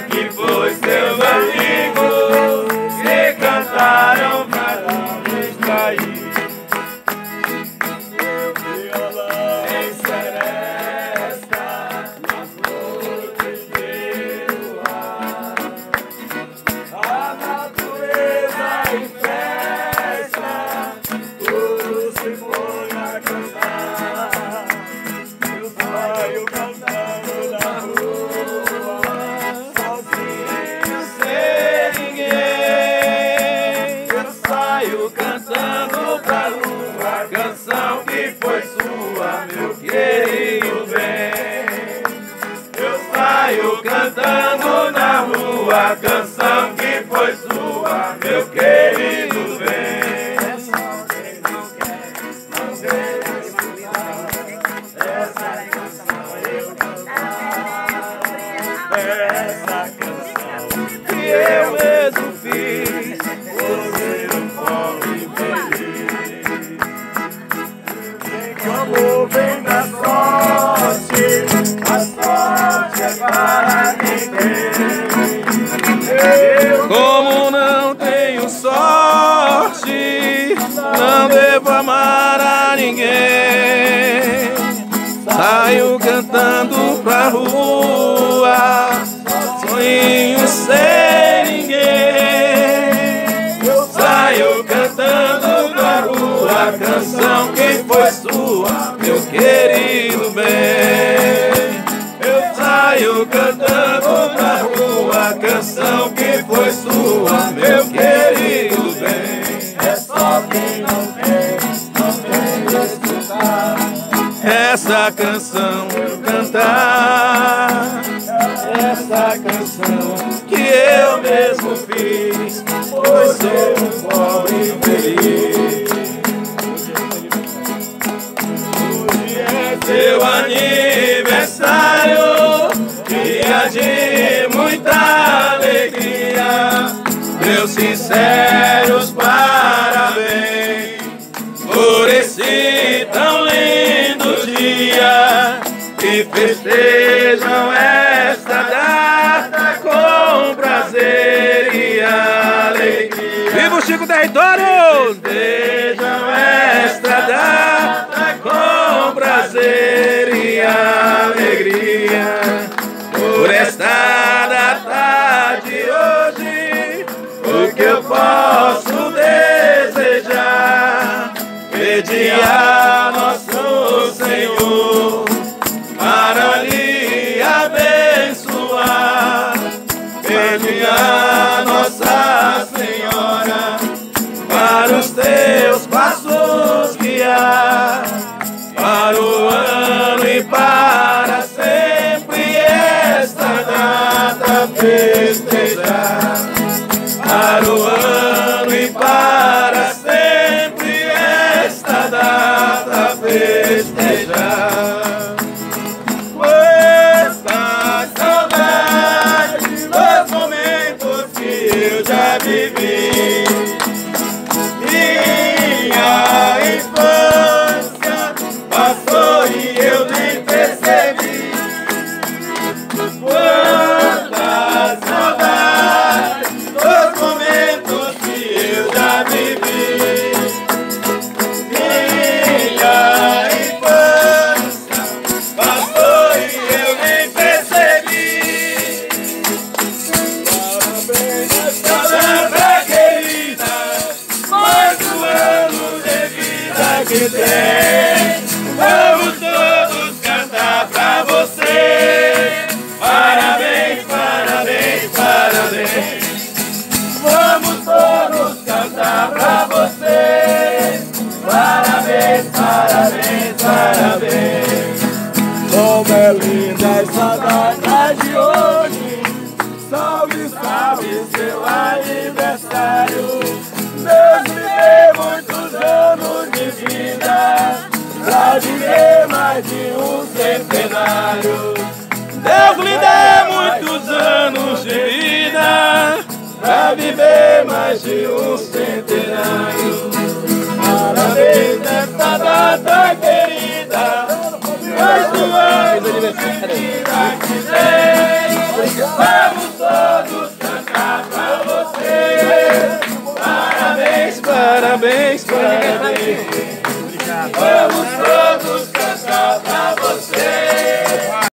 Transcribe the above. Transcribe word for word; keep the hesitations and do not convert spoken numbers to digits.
que foi seus amigos que cantaram pra não distrair. Meu violão em seresta nas noites de luar, a natureza em festa, tudo se foi a cantar. Eu saio cantando na rua, sozinho, sem ninguém. Eu saio cantando pra lua, a canção que foi sua, meu querido bem. Eu saio cantando na rua, a canção que foi sua, meu querido bem. Essa canção que eu mesmo fiz por ser um pobre feliz. O amor vem da sorte, a sorte é para quem tem. Como não tenho sorte, não devo amar a ninguém. Saio cantando pra rua, sozinho, sem ninguém. Eu saio cantando pra rua, a canção que foi sua, meu querido bem. Eu saio cantando pra rua, a canção que foi sua, meu querido bem. É só quem não tem, não tem escutar essa canção eu cantar, essa canção que eu mesmo fiz, pois sou um pobre infeliz. Hoje é seu aniversário, dia de muita alegria, meus sinceros parabéns por esse tão lindo dia, que festejam esta data com prazer e alegria. Viva o Chico Território! Festejam esta data com prazer e alegria. Por esta data de hoje, o que eu posso desejar? Pedir a nosso Senhor para lhe abençoar. Pedir a Nossa Senhora para os teus passos guiar, para o ano e para sempre esta data festejar. Para o ano e para sempre esta data festejar. Quanta saudade dos momentos que eu já vivi. Minha infância passou e eu nem percebi. Quanta saudade dos momentos que eu já vivi. Minha infância passou e eu nem percebi. Parabéns nessa data querida, mais um ano de vida que tem. Vamos todos cantar pra você. Parabéns, parabéns, parabéns. Vamos todos cantar pra você. Parabéns, parabéns, parabéns. Como é linda essa data de hoje. Salve, salve seu aniversário. Deus me dê muitos anos de vida, pra viver mais de um centenário. Deus me dê muitos anos de vida, pra viver mais de um centenário. Parabéns nesta data querida, mais um ano de vida.